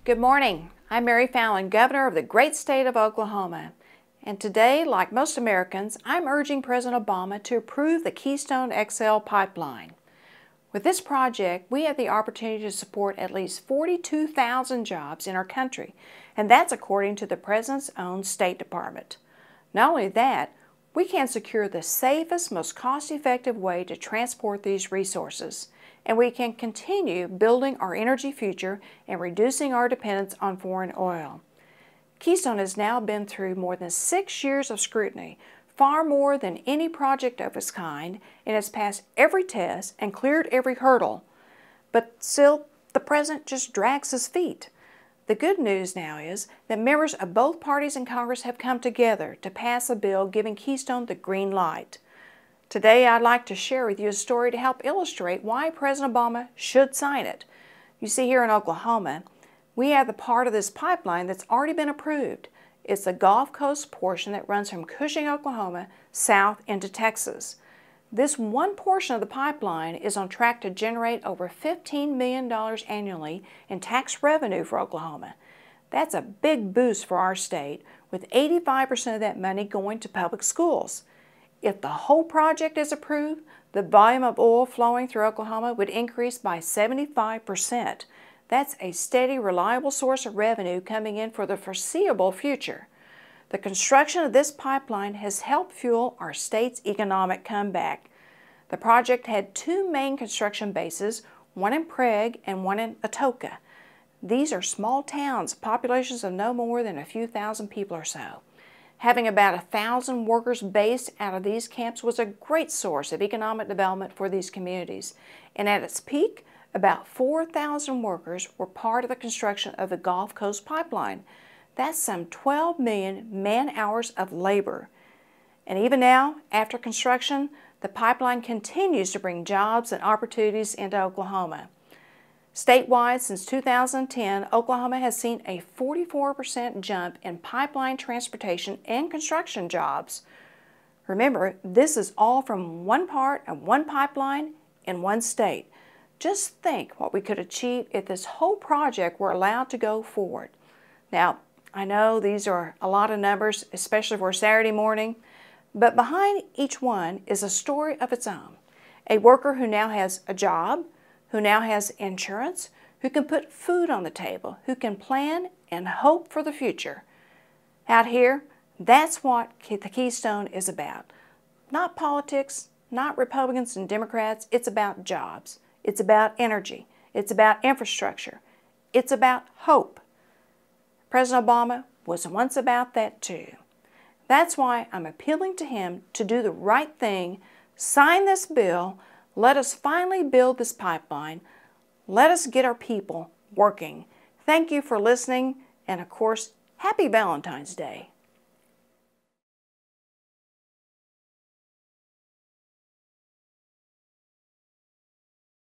Good morning. I'm Mary Fallin, Governor of the great state of Oklahoma. And today, like most Americans, I'm urging President Obama to approve the Keystone XL pipeline. With this project, we have the opportunity to support at least 42,000 jobs in our country, and that's according to the President's own State Department. Not only that, we can secure the safest, most cost-effective way to transport these resources, and we can continue building our energy future and reducing our dependence on foreign oil. Keystone has now been through more than 6 years of scrutiny, far more than any project of its kind, and has passed every test and cleared every hurdle. But still, the President just drags his feet. The good news now is that members of both parties in Congress have come together to pass a bill giving Keystone the green light. Today, I'd like to share with you a story to help illustrate why President Obama should sign it. You see, here in Oklahoma, we have the part of this pipeline that's already been approved. It's the Gulf Coast portion that runs from Cushing, Oklahoma, south into Texas. This one portion of the pipeline is on track to generate over $15 million annually in tax revenue for Oklahoma. That's a big boost for our state, with 85% of that money going to public schools. If the whole project is approved, the volume of oil flowing through Oklahoma would increase by 75%. That's a steady, reliable source of revenue coming in for the foreseeable future. The construction of this pipeline has helped fuel our state's economic comeback. The project had two main construction bases, one in Prague and one in Atoka. These are small towns, populations of no more than a few thousand people or so. Having about 1,000 workers based out of these camps was a great source of economic development for these communities. And at its peak, about 4,000 workers were part of the construction of the Gulf Coast pipeline. That's some 12 million man-hours of labor. And even now, after construction, the pipeline continues to bring jobs and opportunities into Oklahoma. Statewide, since 2010, Oklahoma has seen a 44% jump in pipeline transportation and construction jobs. Remember, this is all from one part of one pipeline in one state. Just think what we could achieve if this whole project were allowed to go forward. Now, I know these are a lot of numbers, especially for Saturday morning, but behind each one is a story of its own. A worker who now has a job, who now has insurance, who can put food on the table, who can plan and hope for the future. Out here, that's what the Keystone is about. Not politics, not Republicans and Democrats, it's about jobs. It's about energy. It's about infrastructure. It's about hope. President Obama was once about that too. That's why I'm appealing to him to do the right thing, sign this bill, let us finally build this pipeline, let us get our people working. Thank you for listening, and of course, happy Valentine's Day.